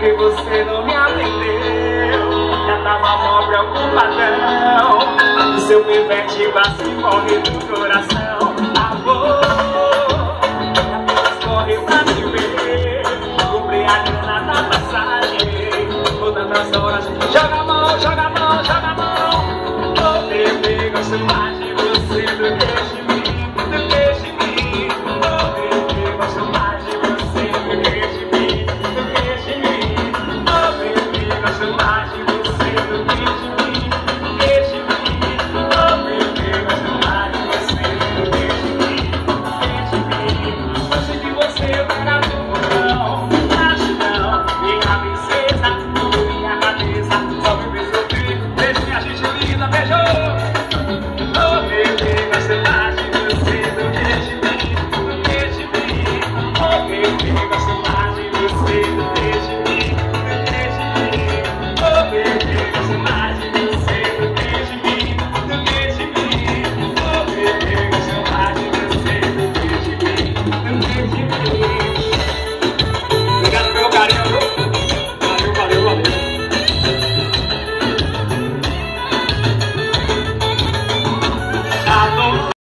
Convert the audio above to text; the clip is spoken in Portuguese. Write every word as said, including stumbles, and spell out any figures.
porque você não me atendeu. Já tava mó preocupadão. O seu pivete quase morre do coração. Amor, apenas corre pra me ver.